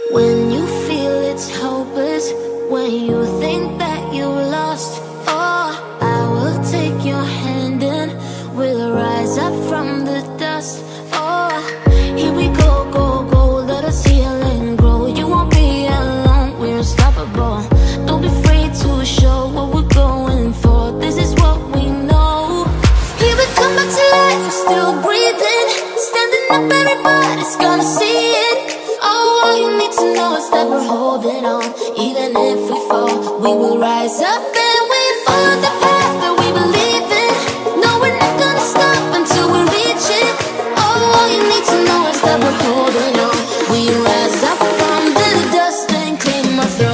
When you feel it's hopeless, when you think that you lost, oh, I will take your hand and we'll rise up from the dust. Oh, here we go, go, go, let us heal and grow. You won't be alone, we're unstoppable. Don't be afraid to show what we're going for. This is what we know. Here we come back to life, we're still breathing. Standing up, everybody's gonna see it. Oh, all you need to know is that we're holding on. Even if we fall, we will rise up and we follow the path that we believe in. No, we're not gonna stop until we reach it. Oh, all you need to know is that we're holding on. We rise up from the dust and clean my throat.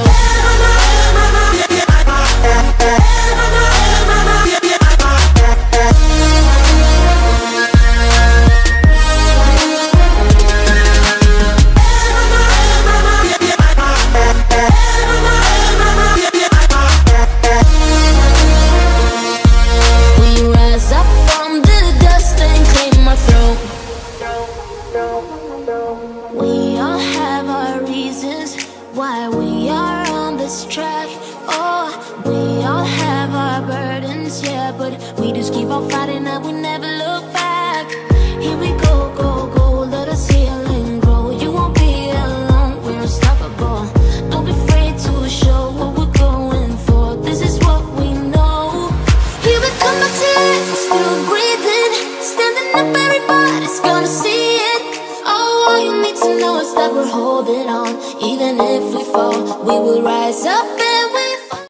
We all have our reasons why we are on this track. Oh, we all have our burdens, yeah, but we just keep on fighting and we never look back. Here we go, go, go, let us heal and grow. You won't be alone, we're unstoppable. Don't be afraid to show what we're going for. This is what we know. Here we come back to life, we're still breathing. Standing up, everybody's gonna see it. Oh, all you need to know is that we're holding on. Even if we fall, we will rise up and